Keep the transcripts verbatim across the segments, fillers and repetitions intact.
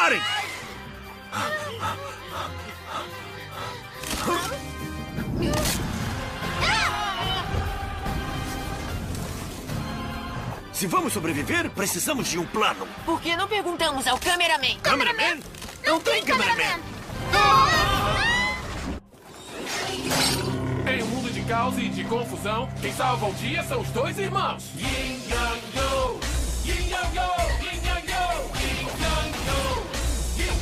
Parem! Se vamos sobreviver, precisamos de um plano. Por que não perguntamos ao cameraman? Cameraman? Não tem cameraman! Em um mundo de caos e de confusão, quem salva o dia são os dois irmãos. Yin Yang Yo! Yin Yang Yo! Yin Yang Yo! Yin Yang Yo! Yin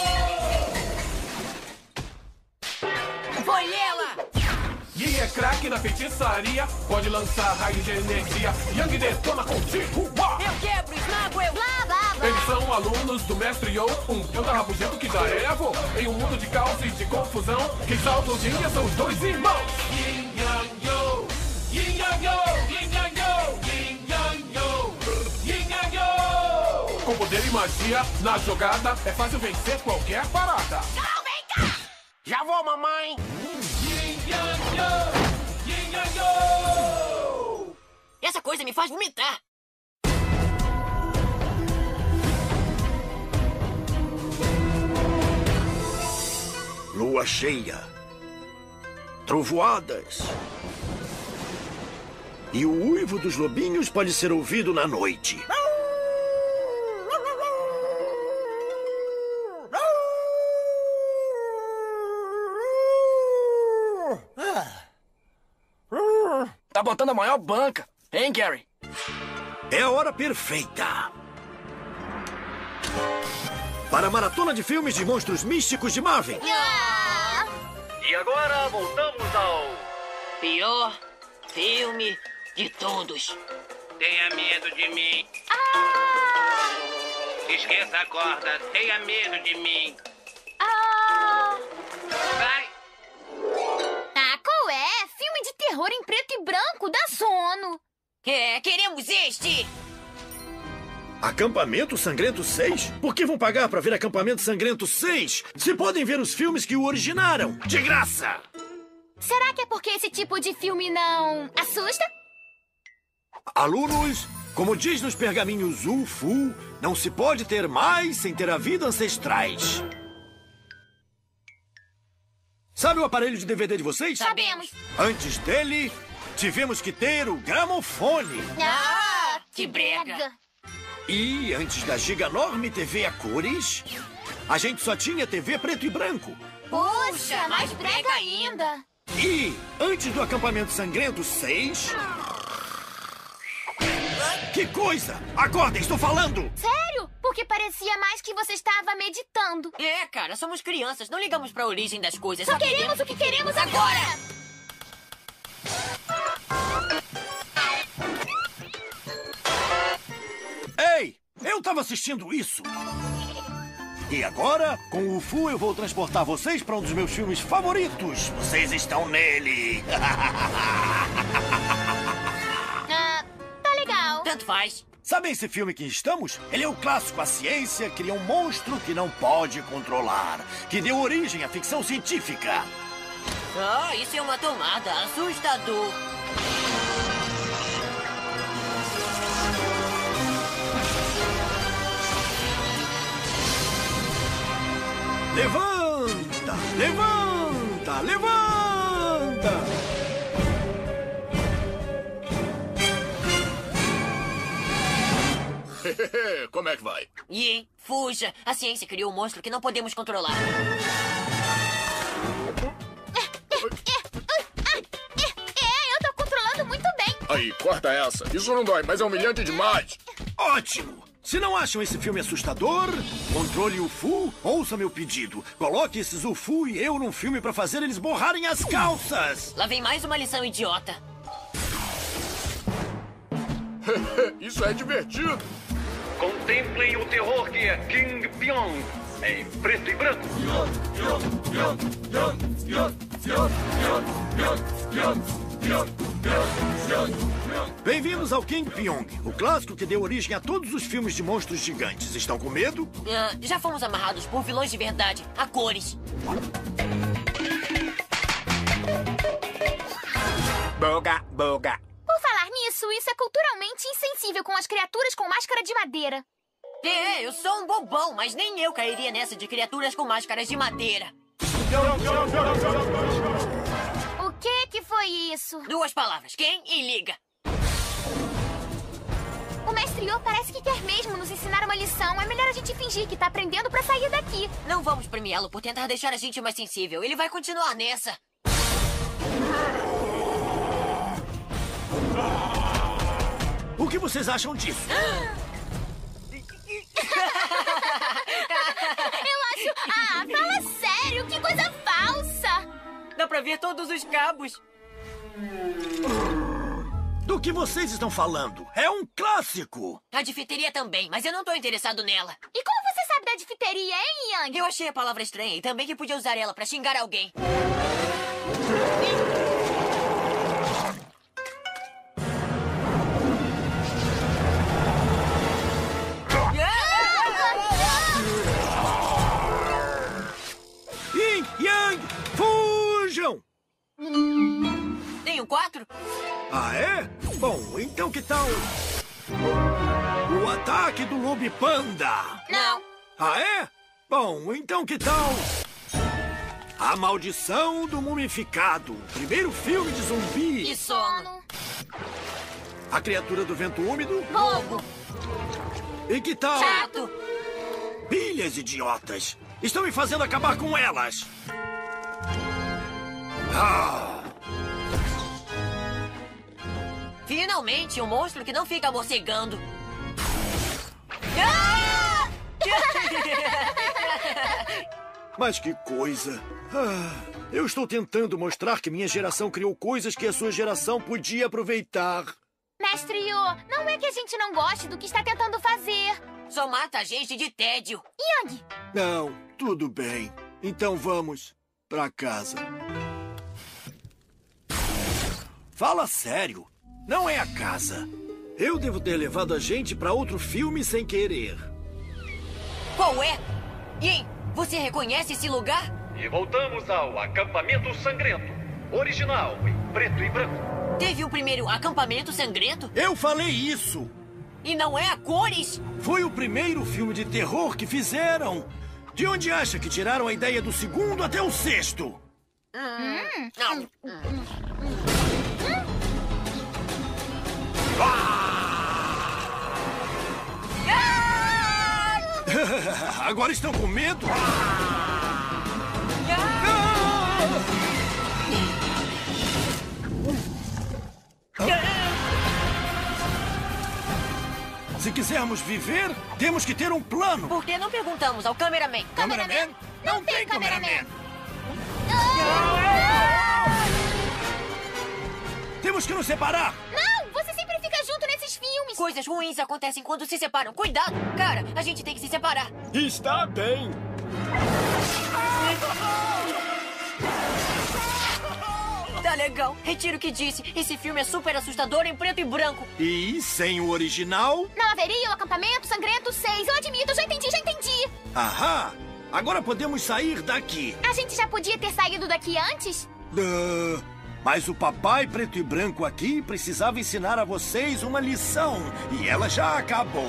Yang Yo! Foi ela! Yin é craque na feitiçaria, pode lançar raios de energia. Yang detona contigo! Uá! Eu quebro, esmago, eu... Blá, blá, blá. Eles são alunos do mestre Yo, um tenta rabugento que já é avô. Em um mundo de caos e de confusão, quem salva o dia são os dois irmãos. Yin Yang Yo! Yin Yang Yo! Yin Yang Yo! Yin Yang Yo! Yin Yang Yo! Com poder e magia, na jogada, é fácil vencer qualquer parada. Não, vem cá! Já vou, mamãe! Yin Yang Yo! Yin Yang Yo! Essa coisa me faz vomitar! Lua cheia, trovoadas. E o uivo dos lobinhos pode ser ouvido na noite. Tá botando a maior banca, hein, Gary? É a hora perfeita para a maratona de filmes de monstros místicos de Marvel. Ah! E agora voltamos ao... Pior filme de todos. Tenha medo de mim. Ah! Esqueça a corda. Tenha medo de mim. Ah! Vai. Ah, qual é? Filme de terror em preto e branco, dá sono. É, queremos este! Acampamento Sangrento seis? Por que vão pagar pra ver Acampamento Sangrento seis? Se podem ver os filmes que o originaram, de graça! Será que é porque esse tipo de filme não assusta? Alunos, como diz nos pergaminhos U F U, não se pode ter mais sem ter havido ancestrais. Sabe o aparelho de D V D de vocês? Sabemos. Antes dele, tivemos que ter o gramofone. Ah, que brega. E antes da giganorme T V a cores, a gente só tinha T V preto e branco. Puxa, mais brega ainda. E antes do Acampamento Sangrento seis... Que coisa! Acordem, estou falando! Sério? Porque parecia mais que você estava meditando. É, cara, somos crianças, não ligamos pra origem das coisas. Só queremos o que queremos agora. Ei, eu tava assistindo isso. E agora, com o U F U, eu vou transportar vocês para um dos meus filmes favoritos. Vocês estão nele. Ah, tá legal. Tanto faz. Sabe esse filme que estamos? Ele é o clássico. A ciência cria um monstro que não pode controlar, que deu origem à ficção científica. Ah, isso é uma tomada assustador. Levanta! Levanta! Levanta! Como é que vai? Yin, fuja. A ciência criou um monstro que não podemos controlar. É, eu tô controlando muito bem. Aí, corta essa. Isso não dói, mas é humilhante demais. Ótimo! Se não acham esse filme assustador, controle o U F U, ouça meu pedido. Coloque esses U F U e eu num filme pra fazer eles borrarem as calças. Lá vem mais uma lição idiota. Isso é divertido. Contemplem o terror que é King Pyong. Em preto e branco. Bem-vindos ao King Pyong, o clássico que deu origem a todos os filmes de monstros gigantes. Estão com medo? Ah, já fomos amarrados por vilões de verdade, a cores. Boga, boga. Por falar nisso, isso é culturalmente insensível com as criaturas com máscara de madeira. É, eu sou um bobão, mas nem eu cairia nessa de criaturas com máscaras de madeira. O que que foi isso? Duas palavras, quem e liga. O mestre Yo parece que quer mesmo nos ensinar uma lição. É melhor a gente fingir que tá aprendendo pra sair daqui. Não vamos premiá-lo por tentar deixar a gente mais sensível. Ele vai continuar nessa. O que vocês acham disso? Eu acho... Ah, fala sério, que coisa falsa! Dá pra ver todos os cabos. Do que vocês estão falando? É um clássico! A difteria também, mas eu não tô interessado nela. E como você sabe da difteria, hein, Yang? Eu achei a palavra estranha e também que podia usar ela pra xingar alguém. Yin, Yang, fujam! Tenho quatro? Ah, é? Bom, então que tal o ataque do Lobo Panda? Não. Ah, é? Bom, então que tal A Maldição do Mumificado, primeiro filme de zumbi. E sono. A Criatura do Vento Úmido. Bobo. E que tal Chato. Pilhas idiotas? Estão me fazendo acabar com elas. Ah! Finalmente, um monstro que não fica morcegando. Ah! Mas que coisa! Ah, eu estou tentando mostrar que minha geração criou coisas que a sua geração podia aproveitar. Mestre Yo, não é que a gente não goste do que está tentando fazer. Só mata a gente de tédio. Yang! Não, tudo bem. Então vamos pra casa. Fala sério. Não é a casa. Eu devo ter levado a gente pra outro filme sem querer. Qual é? Yin, você reconhece esse lugar? E voltamos ao Acampamento Sangrento. Original, em preto e branco. Teve o primeiro acampamento sangrento? Eu falei isso! E não é a cores? Foi o primeiro filme de terror que fizeram. De onde acha que tiraram a ideia do segundo até o sexto? Hum. Não. Agora estão com medo? Se quisermos viver, temos que ter um plano. Por que não perguntamos ao cameraman? Cameraman? Não tem cameraman. Temos que nos separar. Não, você sempre fica junto nesses filmes. Coisas ruins acontecem quando se separam. Cuidado! Cara, a gente tem que se separar. Está bem. Tá legal. Retiro o que disse. Esse filme é super assustador em preto e branco. E sem o original? Não haveria o acampamento sangrento seis. Eu admito, eu já entendi, já entendi. Ahá! Agora podemos sair daqui. A gente já podia ter saído daqui antes? Duh. Mas o papai preto e branco aqui precisava ensinar a vocês uma lição. E ela já acabou.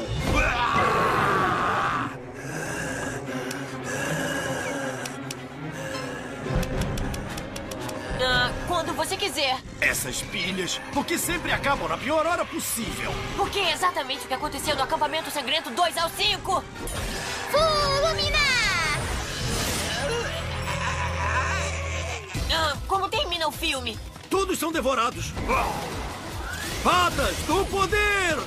Ah, quando você quiser. Essas pilhas, porque sempre acabam na pior hora possível. Porque é exatamente o que aconteceu no acampamento sangrento dois ao cinco. Fulminar! Ah, como termina o filme? Todos são devorados. Patas do poder!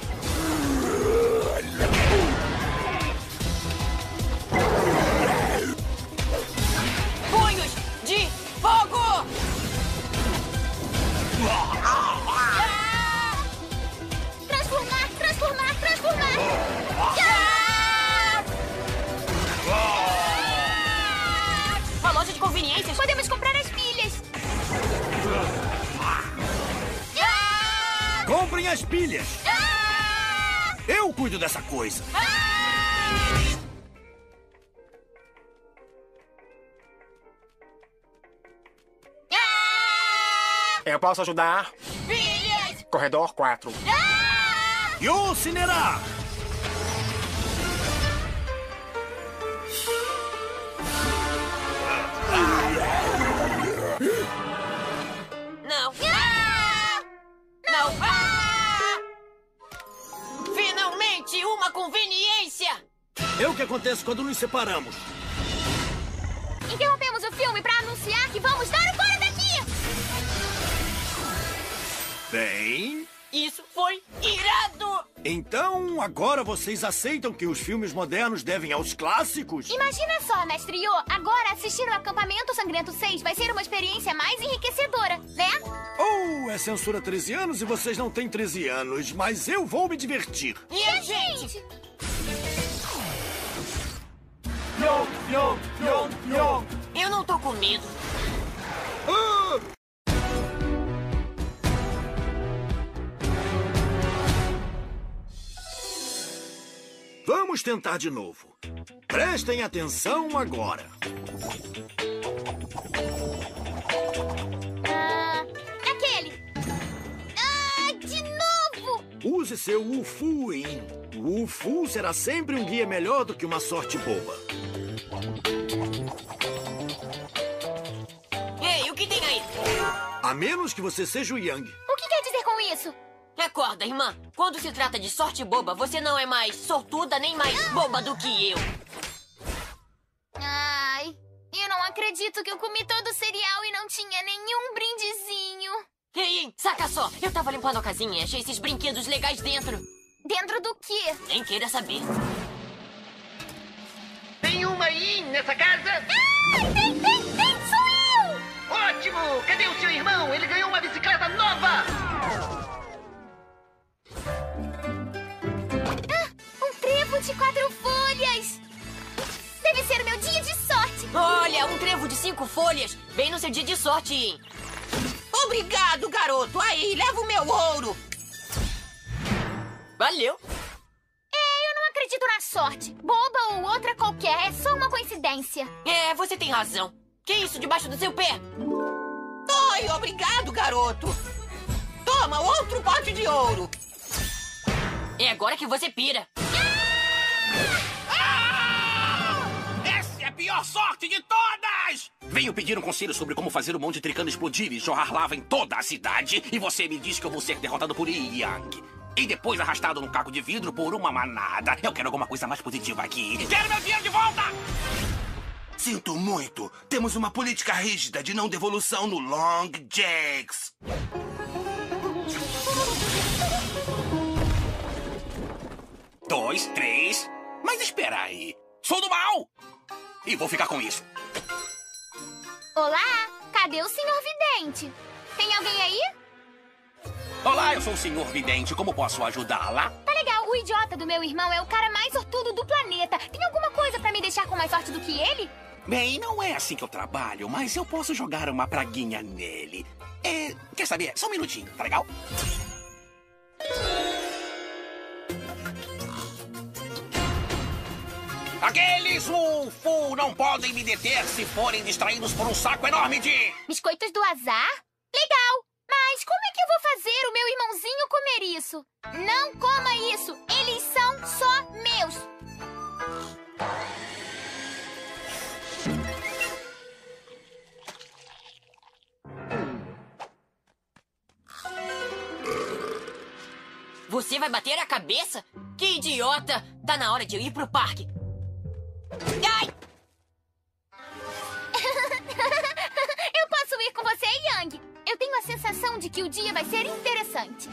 Punhos de fogo! Transformar, transformar, transformar! A loja de conveniências? Podemos comprar as pilhas. Comprem as pilhas. Eu cuido dessa coisa. Eu posso ajudar? Pilhas! Corredor quatro. Yo Cinerar! conveniência! É o que acontece quando nos separamos. Interrompemos o filme pra anunciar que vamos dar o fora daqui! Bem... Isso foi irado! Então, agora vocês aceitam que os filmes modernos devem aos clássicos? Imagina só, Mestre Yo, agora assistir o Acampamento Sangrento seis vai ser uma experiência mais enriquecedora, né? Ou é censura treze anos e vocês não têm treze anos, mas eu vou me divertir. E a gente? Yo, yo, yo, yo. Eu não tô com medo. Ah! Vamos tentar de novo. Prestem atenção agora. Ah, aquele. Ah, de novo! Use seu Ufu, hein? O Ufu será sempre um guia melhor do que uma sorte boba. Ei, o que tem aí? A menos que você seja o Yang. O que quer dizer com isso? Acorda, irmã. Quando se trata de sorte boba, você não é mais sortuda nem mais boba do que eu. Ai, eu não acredito que eu comi todo o cereal e não tinha nenhum brindezinho. Ei, ei, saca só. Eu tava limpando a casinha e achei esses brinquedos legais dentro. Dentro do quê? Nem queira saber. Tem uma aí nessa casa? Ai, tem, tem, tem, sou eu! Ótimo! Cadê o seu irmão? Ele ganhou uma bicicleta nova! Um trevo de quatro folhas! Deve ser o meu dia de sorte! Olha, um trevo de cinco folhas. Bem no seu dia de sorte, hein? Obrigado, garoto. Aí, leva o meu ouro. Valeu. É, eu não acredito na sorte. Boba ou outra qualquer, é só uma coincidência. É, você tem razão. Que isso debaixo do seu pé? Oi, obrigado, garoto. Toma, outro pote de ouro. É agora que você pira. Essa é a pior sorte de todas! Venho pedir um conselho sobre como fazer o Monte Tricano explodir e jorrar lava em toda a cidade. E você me diz que eu vou ser derrotado por Yang. E depois arrastado num caco de vidro por uma manada. Eu quero alguma coisa mais positiva aqui. Quero meu dinheiro de volta! Sinto muito. Temos uma política rígida de não devolução no Long Jacks. Dois, três... Mas espera aí. Sou do mal! E vou ficar com isso. Olá, cadê o senhor Vidente? Tem alguém aí? Olá, eu sou o senhor Vidente. Como posso ajudá-la? Tá legal, o idiota do meu irmão é o cara mais sortudo do planeta. Tem alguma coisa pra me deixar com mais sorte do que ele? Bem, não é assim que eu trabalho, mas eu posso jogar uma praguinha nele. É, quer saber? Só um minutinho, tá legal? Aqueles Ufu não podem me deter se forem distraídos por um saco enorme de... Biscoitos do azar? Legal! Mas como é que eu vou fazer o meu irmãozinho comer isso? Não coma isso! Eles são só meus! Você vai bater a cabeça? Que idiota! Tá na hora de eu ir pro parque. Ai! Eu posso ir com você, Yang. Eu tenho a sensação de que o dia vai ser interessante.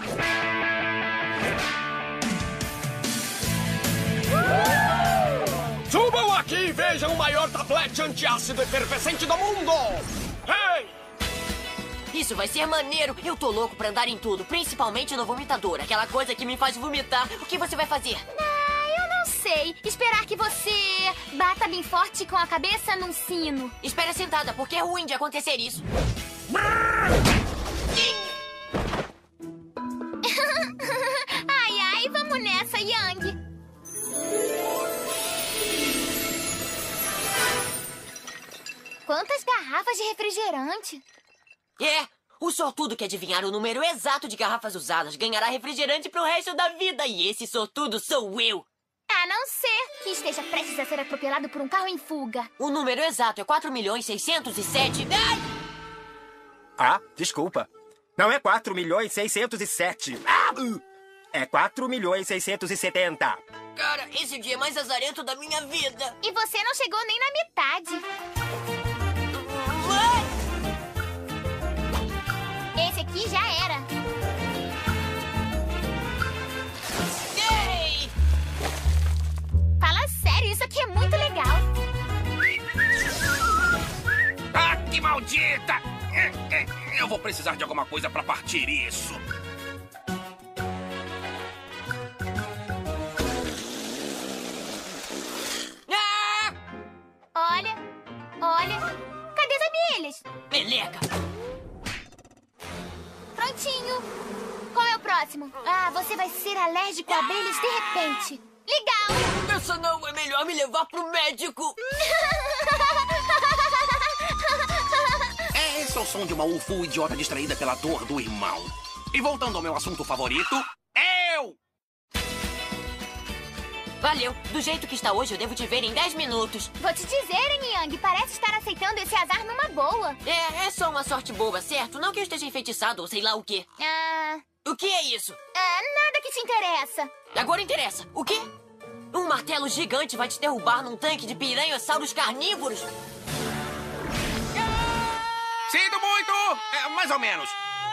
Subam aqui e vejam o maior tablete antiácido efervescente do mundo! Hey! Isso vai ser maneiro. Eu tô louco pra andar em tudo, principalmente no vomitador. Aquela coisa que me faz vomitar. O que você vai fazer? Ah, eu não sei. Esperar que você bata bem forte com a cabeça num sino. Espera sentada, porque é ruim de acontecer isso. Ai, ai, vamos nessa, Yang. Quantas garrafas de refrigerante? É, o sortudo que adivinhar o número exato de garrafas usadas ganhará refrigerante pro resto da vida. E esse sortudo sou eu. A não ser que esteja prestes a ser atropelado por um carro em fuga. O número exato é quatro milhões seiscentos e sete... Ai! Ah, desculpa. Não é quatro milhões seiscentos e sete. Ah! É quatro milhões seiscentos e setenta. Cara, esse dia é mais azarento da minha vida. E você não chegou nem na metade. Esse aqui já era. Ei! Fala sério, isso aqui é muito legal. Ah, que maldita! Eu vou precisar de alguma coisa pra partir isso. Ah! Olha, olha. Cadê as abelhas? Meleca! Prontinho. Qual é o próximo? Ah, você vai ser alérgico a abelhas de repente. Legal! Essa não é melhor me levar pro médico. Esse é o som de uma ufu idiota distraída pela dor do irmão. E voltando ao meu assunto favorito, eu! Valeu. Do jeito que está hoje, eu devo te ver em dez minutos. Vou te dizer, hein, Yang, parece estar aceitando esse azar numa boa. É, é só uma sorte boba, certo? Não que eu esteja enfeitiçado ou sei lá o quê. Ah... O que é isso? Ah, nada que te interessa. Agora interessa. O quê? Um martelo gigante vai te derrubar num tanque de piranhosauros carnívoros? Sinto muito! É, mais ou menos.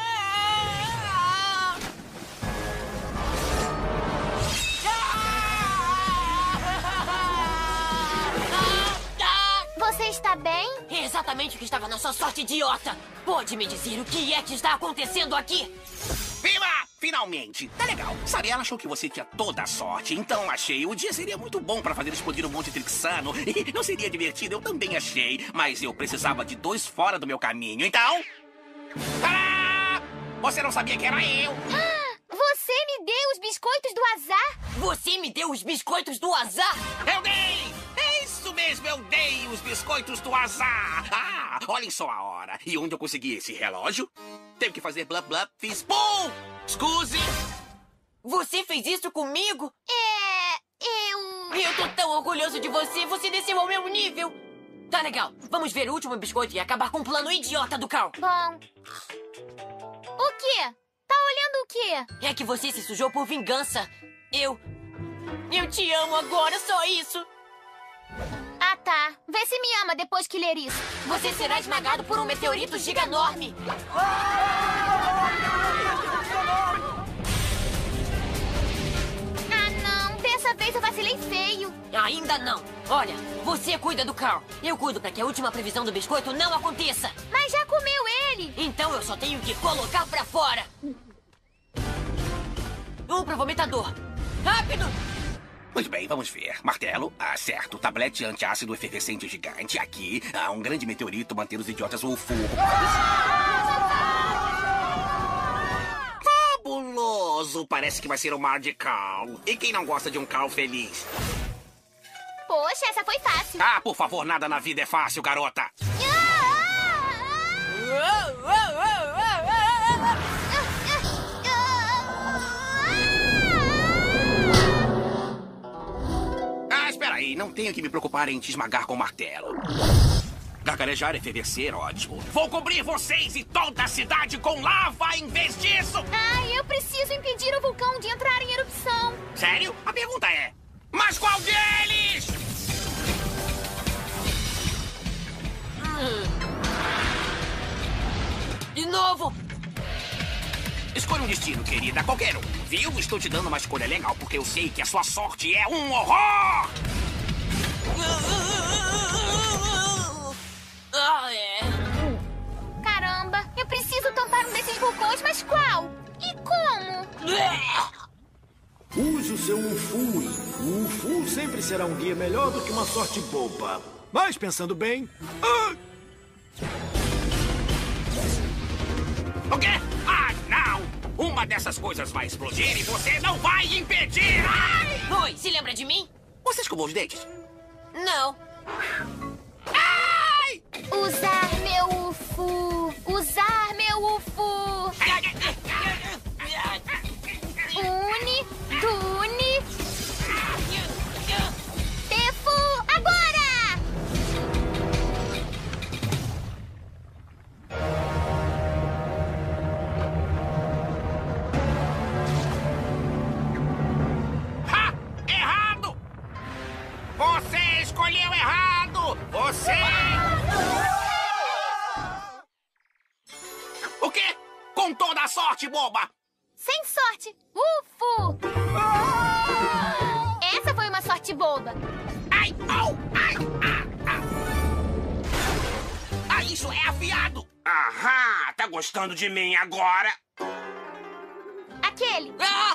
Você está bem? É exatamente o que estava na sua sorte idiota. Pode me dizer o que é que está acontecendo aqui? Viva! Finalmente! Tá legal. Sabe, ela achou que você tinha toda a sorte, então achei. O dia seria muito bom pra fazer explodir o Monte Trixano. E não seria divertido, eu também achei. Mas eu precisava de dois fora do meu caminho, então... Tadá! Você não sabia que era eu! Você me deu os biscoitos do azar? Você me deu os biscoitos do azar? Eu dei! É isso mesmo, eu dei os biscoitos do azar! Ah, olhem só a hora. E onde eu consegui esse relógio? Teve que fazer blá blá, fiz pum! Scuse! Você fez isso comigo? É... eu... Eu tô tão orgulhoso de você, você desceu ao meu nível! Tá legal, vamos ver o último biscoito e acabar com o plano idiota do Carl. Bom... O quê? Tá olhando o quê? É que você se sujou por vingança. Eu... Eu te amo agora, só isso. Ah, tá. Vê se me ama depois que ler isso. Você será esmagado por um meteorito giganorme. Ah, não. Dessa vez eu vacilei feio. Ainda não. Olha, você cuida do Carl. Eu cuido pra que a última previsão do biscoito não aconteça. Mas já comeu ele. Então eu só tenho que colocar pra fora. Um pro vomitador. Rápido! Muito bem, vamos ver. Martelo, ah, certo. Tablete antiácido efervescente gigante. Aqui, ah, um grande meteorito manter os idiotas ou fogo. Fabuloso! Parece que vai ser o mar de Carl. E quem não gosta de um Carl feliz? Poxa, essa foi fácil. Ah, por favor, nada na vida é fácil, garota. Ah, espera aí. Não tenho que me preocupar em te esmagar com o martelo. Gargarejar, efervescer, ótimo. Vou cobrir vocês e toda a cidade com lava em vez disso. Ah, eu preciso impedir o vulcão de entrar em erupção. Sério? A pergunta é... Mas qual deles? De novo! Escolha um destino, querida. Qualquer um. Viu? Estou te dando uma escolha legal, porque eu sei que a sua sorte é um horror! Ah, é. Caramba, eu preciso tampar um desses vulcões, mas qual? E como? Use o seu Ufui. O Ufu sempre será um guia melhor do que uma sorte boba. Mas, pensando bem... Ah! O quê? Ah, não! Uma dessas coisas vai explodir e você não vai impedir! Ai! Oi, se lembra de mim? Você escovou os dentes? Não. Ai! Usar meu Ufu. Usar meu Ufu. Uni, Tune. Tefu, agora! Ha! Errado! boba! Sem sorte! Ufu! Essa foi uma sorte boba. Ai, au, ai, ah, ah. Ah, isso é afiado! Aham, tá gostando de mim agora? Aquele. Ah!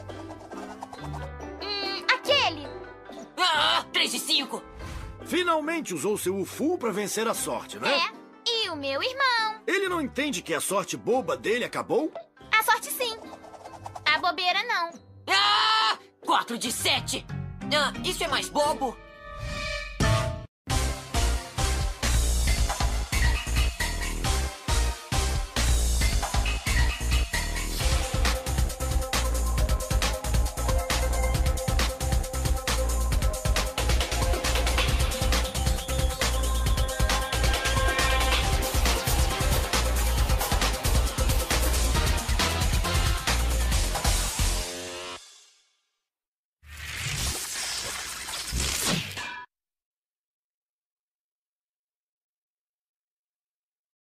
Hum, aquele. Ah! Três e cinco. Finalmente usou seu Ufu pra vencer a sorte, né? É. E o meu irmão. Ele não entende que a sorte boba dele acabou? A sorte sim. A bobeira não. Ah! Quatro de sete. Ah, isso é mais bobo.